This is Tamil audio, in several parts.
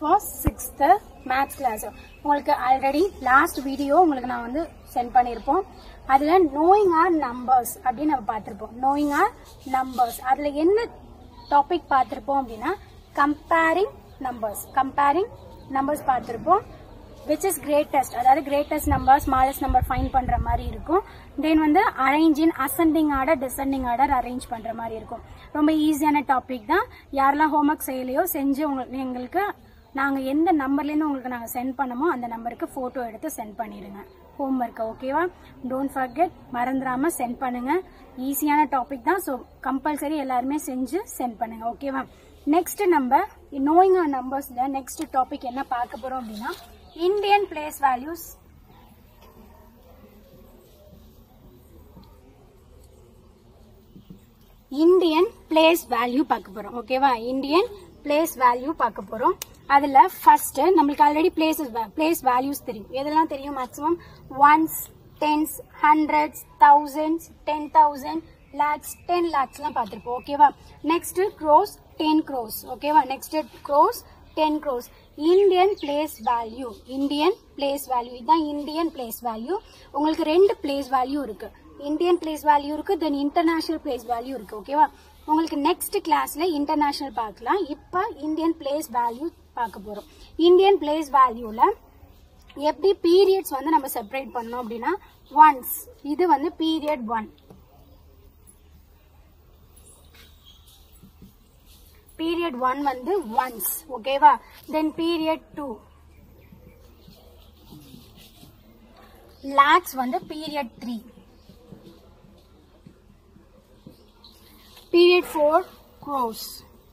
for 6th maths class. உங்களுக்கு already last video உங்களுக்கு நான் வந்து send பண்ணிருப்போம். அதுல knowing our numbers அப்படி நம்ம பார்த்திருப்போம். knowing our numbers அதுல என்ன டாபிக் பார்த்திருப்போம் அப்படினா comparing numbers பார்த்திருப்போம். which is greatest அதாவது greatest number smallest number find பண்ற மாதிரி இருக்கும். then வந்து arrange in ascending order descending order arrange பண்ற மாதிரி இருக்கும். ரொம்ப ஈஸியான டாபிக் தான். யாரெல்லாம் ஹோம்வொர்க் செய்யலையோ செஞ்சு உங்களுக்கு நாங்க எந்த நம்பர்ல இருந்து உங்களுக்கு நாங்க சென்ட் பண்ணமோ அந்த நம்பருக்கு போட்டோ எடுத்து சென்ட் பண்ணிடுங்க ஹோம்வொர்க். ஓகேவா? டோன்ட் ஃபர்கெட், மறந்துடாம சென்ட் பண்ணுங்க. ஈஸியான டாபிக் தான். சோ கம்பல்சரி எல்லாருமே செஞ்சு சென்ட் பண்ணுங்க. ஓகேவா? நெக்ஸ்ட் நம்ம knowing our numbersல நெக்ஸ்ட் டாபிக் என்ன பார்க்க போறோம் அப்படின்னா Indian place values. Indian place value பார்க்க போறோம். ஓகேவா? Indian place value பார்க்க போறோம். அதுல ஃபர்ஸ்ட் நமக்கு ஆல்ரெடி place values தெரியும். எதெல்லாம் தெரியும்? Maximum ones, tens, hundreds, thousands, 10,000, lakhs, 10 lakhsலாம் பார்த்திருப்போம். ஓகேவா? Next crores, 10 crores. ஓகேவா? Next crores, 10 crores. Indian place value இதான் Indian place value. உங்களுக்கு ரெண்டு place value இருக்கு. Indian place value இருக்கு, then international place value இருக்கு. ஓகேவா? உங்களுக்கு நெக்ஸ்ட் கிளாஸ்ல இன்டர்நேஷனல் பார்க்கலாம். இப்ப Indian place value பார்க்க போறோம். Indian place valueல எப்படி பீரியட்ஸ் வந்து நம்ம செப்பரேட் பண்ணோம் அப்படின்னா ஒன்ஸ், இது வந்து பீரியட் 1, period 1 வந்து once. ஓகேவா? then period 2 lakhs வந்து period 3, period 4 crores,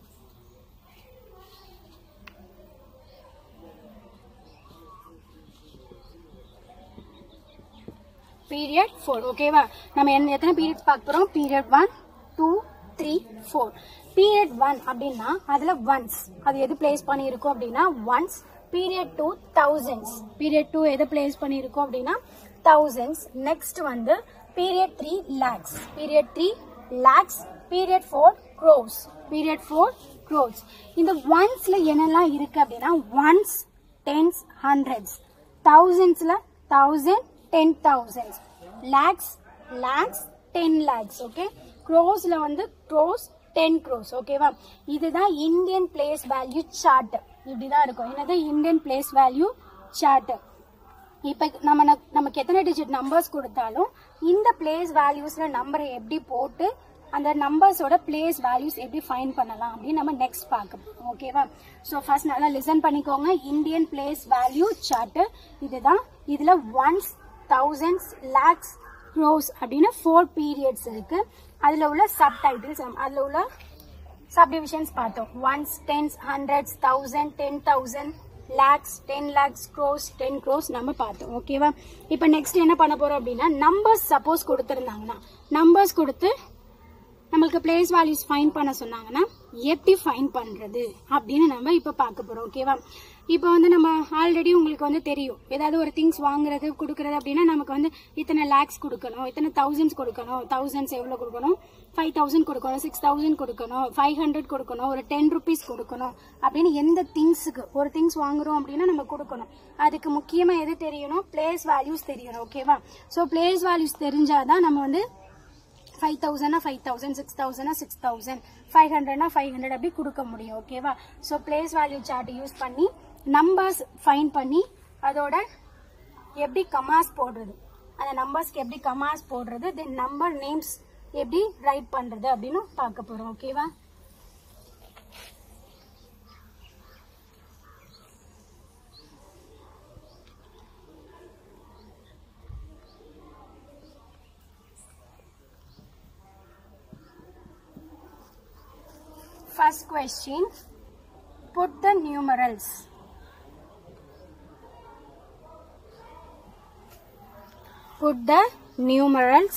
period 4. ஓகேவா? நம்ம எத்தனை பீரியட்ஸ் பார்க்க போறோம்? period 1 2 3 4. period 1 அப்படின்னா அதுல once, அது எது பிளேஸ் பண்ணியிருக்கோம் அப்படின்னா once. period 2 thousands, period 2 எது பிளேஸ் பண்ணியிருக்கோம் அப்படின்னா thousands. நெக்ஸ்ட் வந்து period 3 lakhs, period 3 lakhs, period 4 crores, period 4 crores. இந்த onceல என்னெல்லாம் இருக்கு அப்படின்னா ones, tens, hundreds, thousandsல 1000, 10,000, lakhs, 10 lakhs. ஓகே? crores-ல வந்து crores, 10 crores. ஓகேவா? இதுதான் இந்தியன் பிளேஸ் வேல்யூ சார்ட். இப்படிதான் இருக்கும். என்னது? Indian place value chart. இப்ப நமக்கு எத்தனை டிஜிட் நம்பர்ஸ் கொடுத்தாலும் இந்த பிளேஸ் வேல்யூஸ்ல நம்பரை எப்படி போட்டு அந்த நம்பர்ஸோட பிளேஸ் வேல்யூஸ் எப்படி ஃபைண்ட் பண்ணலாம் அப்படின்னு நம்ம நெக்ஸ்ட் பார்க்க போறோம். ஓகேவா? சோ ஃபர்ஸ்ட் நல்லா லிசன் பண்ணிக்கோங்க. இந்தியன் பிளேஸ் வேல்யூ சார்ட் இதுதான். இதுல ஒன்ஸ், தௌசண்ட்ஸ், லேக்ஸ், crores அப்படின்னு 4 periods இருக்கு. அதுல உள்ள சப்டைட்டில்ஸ், அதுல உள்ள சப்டிவிஷன்ஸ் பார்த்தோம். Ones, tens, hundreds, 1000, 10,000, lakhs, 10 lakhs, crores, 10 crores நம்ம பார்த்தோம். ஓகேவா? இப்ப நெக்ஸ்ட் என்ன பண்ண போறோம் அப்படின்னா நம்பர்ஸ் சப்போஸ் கொடுத்திருந்தாங்கன்னா நம்பர்ஸ் கொடுத்து நம்மளுக்கு பிளேஸ் வேல்யூஸ் ஃபைண்ட் பண்ண சொன்னாங்கன்னா எப்படி ஃபைண்ட் பண்றது அப்படின்னு நம்ம இப்ப பார்க்க போறோம். ஓகேவா? இப்ப வந்து நம்ம ஆல்ரெடி உங்களுக்கு வந்து தெரியும், ஏதாவது ஒரு திங்ஸ் வாங்குறது கொடுக்கறது அப்படின்னா நமக்கு வந்து இத்தனை லேக்ஸ் கொடுக்கணும், இத்தனை தௌசண்ட்ஸ் கொடுக்கணும், தௌசண்ட்ஸ் எவ்வளவு கொடுக்கணும், 5,000 கொடுக்கணும், 6,000 கொடுக்கணும், 500 கொடுக்கணும், ஒரு 10 rupees கொடுக்கணும் அப்படின்னு எந்த திங்ஸுக்கு ஒரு திங்ஸ் வாங்குறோம் அப்படின்னா நம்ம கொடுக்கணும். அதுக்கு முக்கியமா எது தெரியணும்? பிளேஸ் வேல்யூஸ் தெரியணும். ஓகேவா? சோ பிளேஸ் வேல்யூஸ் தெரிஞ்சாதான் நம்ம வந்து 5,000 5,000, 6,000 6,000, 500 500 அப்படி கொடுக்க முடியும். ஓகேவா? So place value chart use பண்ணி நம்பர்ஸ் ஃபைண்ட் பண்ணி அதோட எப்படி கமாஸ் போடுறது, அந்த நம்பர்ஸ்க்கு எப்படி கமாஸ் போடுறது, தென் நம்பர் நேம்ஸ் எப்படி ரைட் பண்றது அப்படின்னு பார்க்க போறோம். ஓகேவா? First question, put the numerals. Put the numerals.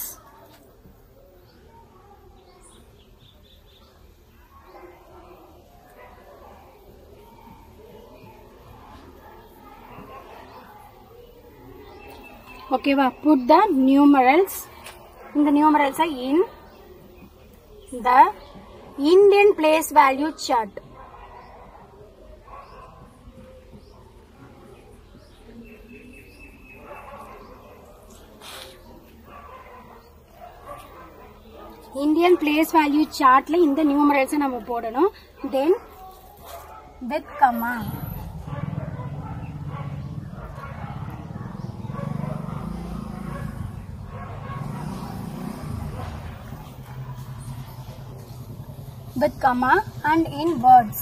Okay, put the numerals. In the numerals are in the Indian place value chart. Indian place value chartல இந்த numerals நம்ம போடணும். Then with comma. With comma and in words.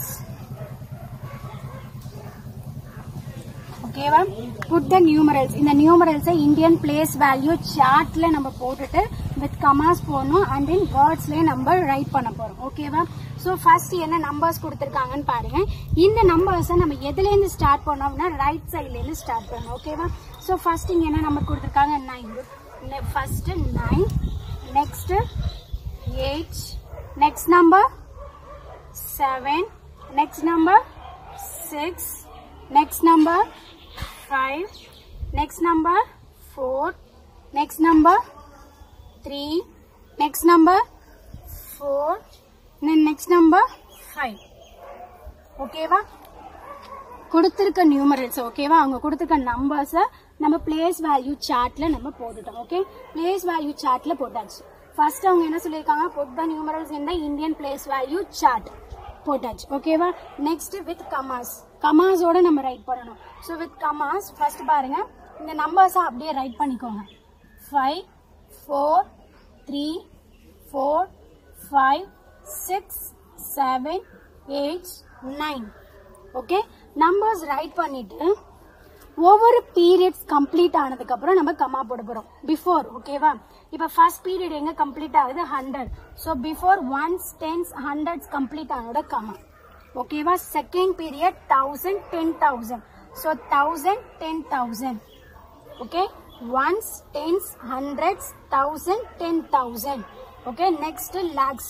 Okay va? Put the numerals. In the numerals Indian place value chart la நம்ம போட்டுட்டு with commas போடணும் and in words ல நம்ம write பண்ண போறோம். Okay va? So first என்ன numbers கொடுத்திருக்காங்கன்னு பாருங்க. இந்த numbers நம்ம எதில இருந்து ஸ்டார்ட் பண்ணோம்னா right side ல இருந்து ஸ்டார்ட் பண்ணனும். Okay va? So first இங்க என்ன நம்பர் கொடுத்திருக்காங்க 9. First 9, next 8, next number 7, next number 6, next number 5, next number 4, next number 3, next number 4, then next number 5. Okay va? கொடுத்திருக்க numerals okay va? அவங்க கொடுத்திருக்க numbers நம்ம place value chartல நம்ம போட்டுட்டோம். Okay? Place value chartல போட்டாச்சு. First அவங்க என்ன சொல்லிருக்காங்க? Put the numerals in the Indian place value chart. போட்டாச்சு. Okay va? Next with commas. Commas ஓட நம்ம ரைட் பண்ணனும். So with commas first பாருங்க இந்த numbers அப்படியே ரைட் பண்ணிக்கோங்க. 5 4 3 4 5 6 7 8 9. Okay? Numbers ரைட் பண்ணிட்டு ஒவ்வொரு பீரியட்ஸ் கம்ப்ளீட் ஆனதுக்கு அப்புறம் நம்ம கமா போட போறோம். பிஃபோர் ஓகேவா? இப்ப ஃபர்ஸ்ட் பீரியட் எங்க கம்ப்ளீட் ஆகுது 100. So before 1s 10s 100s complete ஆனோட கமா. ஓகேவா? Second period 1000 10000. So 1000 10000. Okay? 1s 10s 100s 1000 10000. Okay? Next lakhs.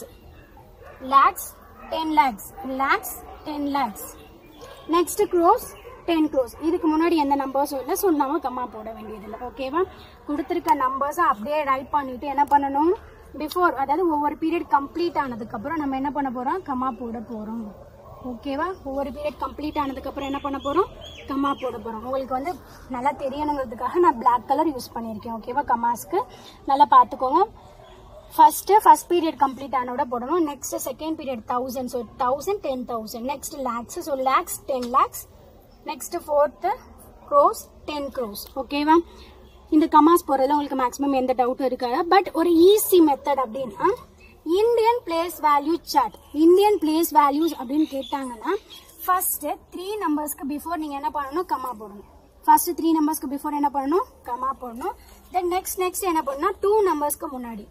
lakhs 10 lakhs. lakhs 10 lakhs. நெக்ஸ்ட் crores 10 crores. இதுக்கு முன்னாடி எந்த நம்பர்ஸும் இல்லை, ஸோ நம்ம கம்மா போட வேண்டியதில்லை. ஓகேவா? கொடுத்துருக்க நம்பர்ஸை அப்படியே ரைட் பண்ணிட்டு என்ன பண்ணணும்? பிஃபோர் அதாவது ஒவ்வொரு பீரியட் கம்ப்ளீட் ஆனதுக்கப்புறம் நம்ம என்ன பண்ண போகிறோம்? கம்மா போட போகிறோம். ஓகேவா? ஒவ்வொரு பீரியட் கம்ப்ளீட் ஆனதுக்கப்புறம் என்ன பண்ண போகிறோம்? கம்மா போட போகிறோம். உங்களுக்கு வந்து நல்லா தெரியணுங்கிறதுக்காக நான் பிளாக் கலர் யூஸ் பண்ணியிருக்கேன். ஓகேவா? கம்மாஸ்க்கு நல்லா பார்த்துக்கோங்க. ஃபர்ஸ்ட் பீரியட் கம்ப்ளீட் ஆனோட போடணும். Next second period 1000. So 1000 10000. Next lakhs. So lakhs 10 lakhs. Next fourth crores 10 crores. ஓகேவா? இந்த கமாஸ் போறதுல உங்களுக்கு மேக்ஸிமம் எந்த டவுட்டும் இருக்காது. பட் ஒரு ஈஸி மெத்தட் அப்படின்னா Indian place value chart. Indian place values அப்படின்னு கேட்டாங்கன்னா ஃபர்ஸ்ட் 3 நம்பர்ஸ்க்கு பிஃபோர் நீங்க என்ன பண்ணணும்? கமா போடணும். ஃபர்ஸ்ட் 3 நம்பர்ஸ்க்கு பிஃபோர் என்ன பண்ணணும்? கமா போடணும். தென் நெக்ஸ்ட் என்ன பண்ணணும்? 2 நம்பர்ஸ்க்கு முன்னாடி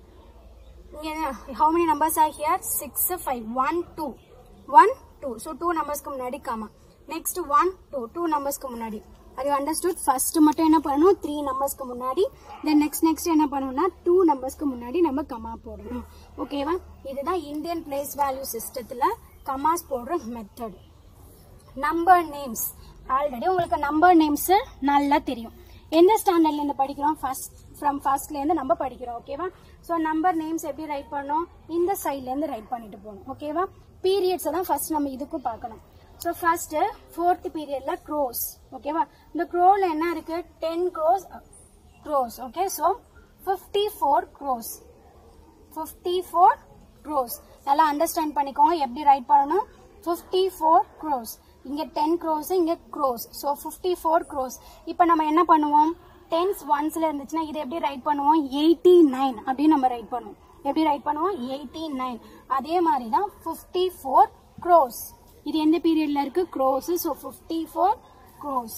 how many numbers are here? 6 5 1 2 1 2. so 2 நம்பர்ஸ்க்கு முன்னாடி கமா. நெக்ஸ்ட் 1 2 2 நம்பர்ஸ்க்கு முன்னாடி. அது அண்டர்ஸ்டுட்? ஃபர்ஸ்ட் மட்டும் என்ன பண்ணணும்? 3 நம்பர்ஸ்க்கு முன்னாடி. தென் நெக்ஸ்ட் என்ன பண்ணணும்னா 2 நம்பர்ஸ்க்கு முன்னாடி நம்ம கமா போடணும். ஓகேவா? இதுதான் இந்தியன் பிளேஸ் வேல்யூ சிஸ்டத்துல கமாஸ் போடுற மெத்தட். நம்பர் நேம்ஸ் ஆல்ரெடி உங்களுக்கு நம்பர் நேம்ஸ் நல்லா தெரியும். எந்த ஸ்டாண்டர்ட்ல இருந்து படிக்கிறோம்? ஃபர்ஸ்ட்ல இருந்து நம்ம படிக்கிறோம். ஓகேவா? சோ நம்பர் நேம்ஸ் எப்படி ரைட் பண்ணோம்? இந்த சைட்ல இருந்து ரைட் பண்ணிட்டு போகணும். ஓகேவா? பீரியட்ஸ் எல்லாம் ஃபர்ஸ்ட் நம்ம இதுக்கும் பார்க்கணும். சோ ஃபர்ஸ்ட் 4th பீரியட்ல crores. ஓகேவா? இந்த crowல என்ன இருக்கு? 10 crores. Okay? So 54 crores. 54 crores. நல்லா அண்டர்ஸ்டாண்ட் பண்ணிக்கோங்க எப்படி ரைட் பண்ணனும். 54 crores. இங்க 10 crores, இங்க crores. So 54 crores. இப்போ நம்ம என்ன பண்ணுவோம்? 10s 1sல இருந்துச்சுன்னா இதை எப்படி ரைட் பண்ணுவோம்? 89 அப்படி நம்ம ரைட் பண்ணுவோம். எப்படி ரைட் பண்ணுவோம்? 89. அதே மாதிரி தான் 54 crores. இது எந்த பீரியட்ல இருக்கு? crores. So 54 crores.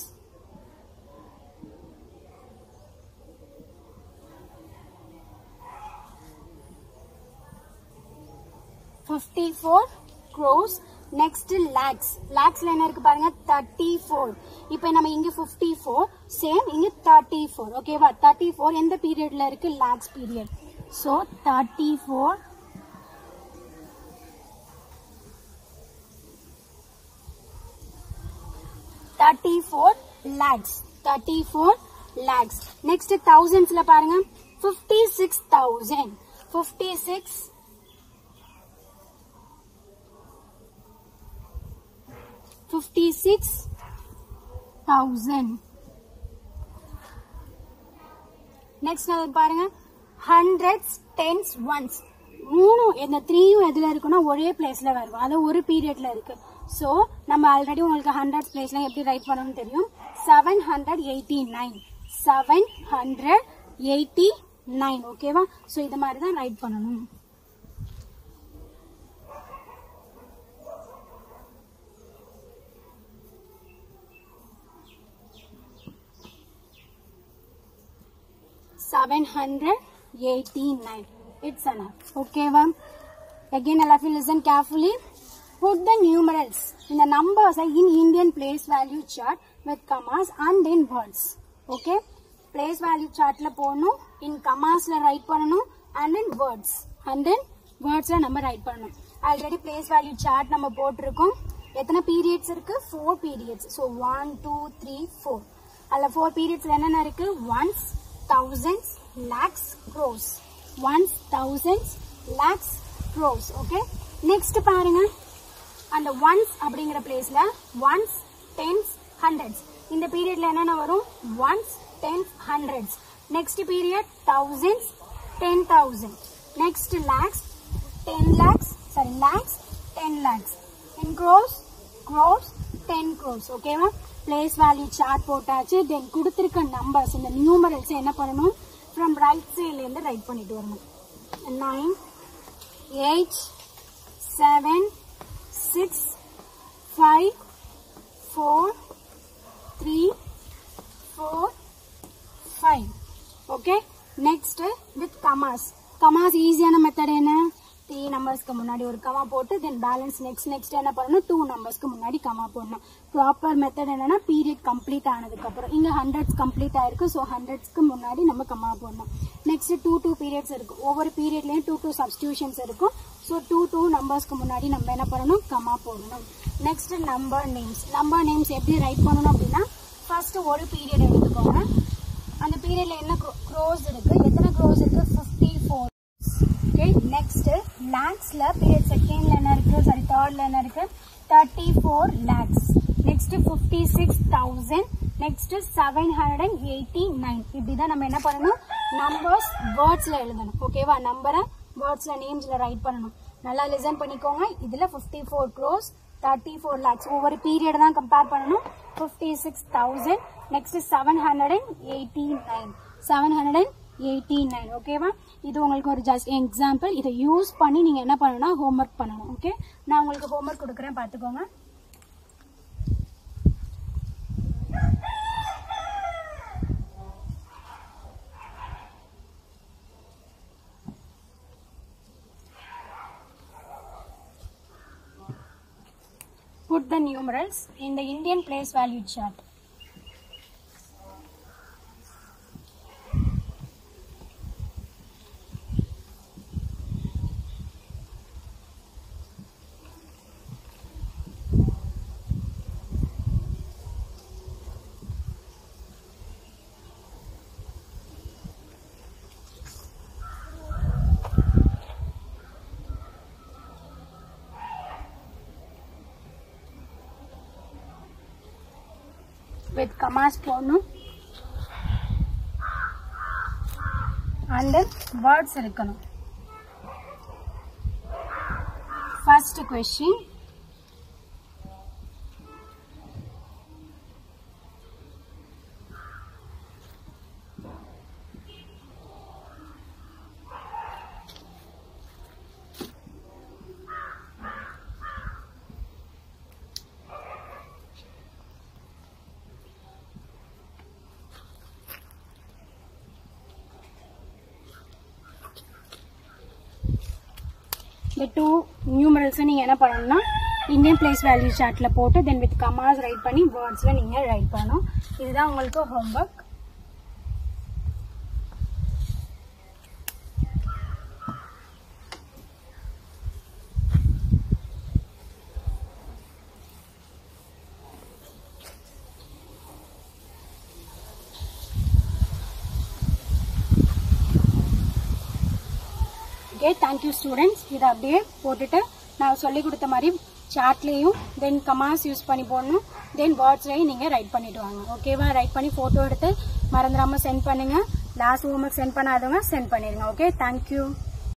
54 crores. Next lakhs. lakhsல என்ன இருக்கு பாருங்க? 34. இப்போ நம்ம இங்க 54 சேம் இங்க 34. ஓகேவா? 34 எந்த பீரியட்ல இருக்கு? lakhs பீரியட். So 34 lakhs. 34 lakhs. Next thousandsல பாருங்க 56,000. 56,000. Next பாருங்க hundreds, tens, ones. மூணும் இந்த 3யும் எதுல இருக்குன்னா ஒரே பிளேஸ்ல வரும், அது ஒரு பீரியட்ல இருக்கு. ஸோ நம்ம ஆல்ரெடி உங்களுக்கு 100 பிளேஸ்ல எப்படி ரைட் பண்ணணும்னு தெரியும். 789 789 ஓகேவா. ஸோ இது மாதிரி தான் ரைட் பண்ணணும். It's enough. Okay, ma'am. Again, all of you listen carefully. Put the numerals in the numbers in Indian place value chart with commas and in words. Okay. Place value chart la போடணும், in commas la write பண்ணணும், and in words. And then words la நம்ம write பண்ணணும். Already place value chart நம்ம போட்டிருக்கோம். எத்தனை periods இருக்கு? 4 periods. So 1, 2, 3, 4. அல்ல 4 periods என்னென்ன இருக்கு? ones, thousands, lakhs, crores. ones, thousands, lakhs, crores. Okay. Next பாருங்க, அந்த ones அப்படிங்கிற பிளேஸ்ல ones, tens, hundreds. இந்த பீரியட்ல என்னென்ன வரும்? ones, tens, hundreds. Next period thousands, 10,000. Next lakhs, 10 lakhs. Sorry, lakhs, 10 lakhs. In crores, crores, 10 crores. Okay, ma'am. Place value chart போட்டாச்சு. Then கொடுத்திருக்க numbers இந்த numerals என்ன பண்ணணும்? From right side ல இருந்து ரைட் பண்ணிட்டு வரணும். 9, 8, 7, 6, 5, 4, 3, 4, 5. Okay. Next with commas. Commas ஈஸியான மெத்தட் என்ன? 3 நம்பர்ஸ்க்கு முன்னாடி ஒரு கமா போட்டு தென் பேலன்ஸ் நெக்ஸ்ட் என்ன பண்ணணும்? 2 நம்பர்ஸ்க்கு முன்னாடி கமா போடணும். ப்ராப்பர் மெத்தட் என்னன்னா பீரியட் கம்ப்ளீட் ஆனதுக்கு அப்புறம் இங்க 100s கம்ப்ளீட் ஆயிருக்கு. ஸோ 100ஸ்க்கு முன்னாடி நம்ம கமா போடணும். நெக்ஸ்ட் 2 பீரியட்ஸ் இருக்கு. ஒவ்வொரு பீரியட்லயும் 2 சப்ஸ்டிடியூஷன்ஸ் இருக்கும். ஸோ 2 நம்பர்ஸ்க்கு முன்னாடி நம்ம என்ன பண்ணணும்? கமா போடணும். Next number names. Number names எப்படி ரைட் பண்ணணும் அப்படின்னா ஃபர்ஸ்ட் ஒரு பீரியட் எடுத்துக்கோங்க. அந்த பீரியட்ல என்ன க்ரோஸ் இருக்கு? எத்தனை க்ரோஸ் இருக்கு? 54. Okay. Next lakhsல period secondல என்ன இருக்கு? சாரி thirdல என்ன இருக்கு? 34 lakhs. Next 56,000. Next 789. இப்படிதான் நம்ம என்ன பண்ணணும்? நம்பர்ஸ் வேர்ட்ஸ்ல எழுதணும். ஓகேவா? நம்பரை வேர்ட்ஸ்ல நேம்ஸ்ல ரைட் பண்ணணும். நல்லா லிசன் பண்ணிக்கோங்க. இதுல 54 crores, 34 lakhs. ஒவ்வொரு பீரியட் தான் கம்பேர் பண்ணணும். 56,000. Next 789. 789. ஓகேவா? இது உங்களுக்கு ஒரு ஜஸ்ட் எக்ஸாம்பிள். இதை யூஸ் பண்ணி நீங்க என்ன பண்ணணும்னா ஹோம்ஒர்க் பண்ணணும். ஓகே, நான் உங்களுக்கு ஹோம்ஒர்க் கொடுக்குறேன், பார்த்துக்கோங்க. Put the numerals in the Indian place value chart. With commas போடணும் and words இருக்கணும். First question. The two numerals நீங்க என்ன பண்ணணும்னா Indian place value chartல போட்டு then with commas ரைட் பண்ணி wordsல நீங்க ரைட் பண்ணணும். இதுதான் உங்களுக்கு homework. Okay, thank you students. இதை அப்படியே போட்டுட்டு நான் சொல்லி கொடுத்த மாதிரி சார்ட்லேயும் தென் கமாஸ் யூஸ் பண்ணி போடணும். தென் வேர்ட்ஸ்லையும் நீங்கள் ரைட் பண்ணிட்டு வாங்க. ஓகேவா? ரைட் பண்ணி ஃபோட்டோ எடுத்து மறந்துடாமல் சென்ட் பண்ணுங்கள். லாஸ்ட் ஹோம்ஒர்க் சென்ட் பண்ணாதவங்க சென்ட் பண்ணிடுங்க. Okay, thank you.